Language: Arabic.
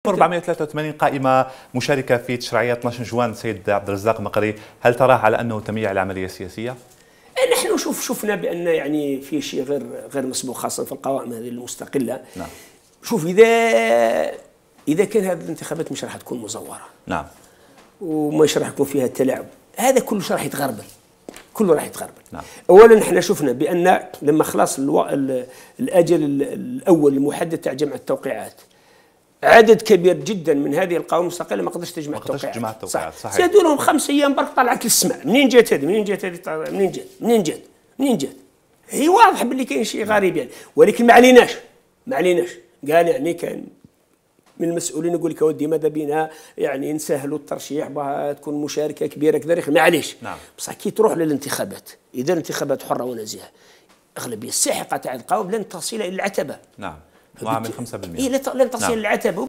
1483 قائمة مشاركة في تشريعية 12 جوان. سيد عبد الرزاق مقري، هل تراه على أنه تمييع العملية السياسية؟ نحن شفنا بأن يعني في شيء غير مسبوق، خاصة في القوائم هذه المستقلة. نعم. شوف، إذا كان هذه الانتخابات مش راح تكون مزورة. نعم. ومش راح يكون فيها تلاعب، هذا كله راح يتغربل، كله راح يتغربل. نعم. أولا احنا شفنا بأن لما خلاص الأجل الأول المحدد تاع جمع التوقيعات، عدد كبير جدا من هذه القوائم المستقلة ما قدرش تجمع التوقيعات. صحيح. زادوا لهم 5 أيام برك، طلعت للسماء. منين جات هذه؟ منين جات؟ هي واضح باللي كاين شيء غريب يعني، ولكن ما عليناش. قال يعني كان من المسؤولين يقول لك اودي ماذا بينا يعني نسهلوا الترشيح بها تكون مشاركه كبيره كذا، معليش. نعم. بصح كي تروح للانتخابات، اذا الانتخابات حره ونزيهه، اغلبيه الساحقه تاع القوائم لن تصل الى العتبه. نعم. معامل 5%. لن تصل الى العتبه.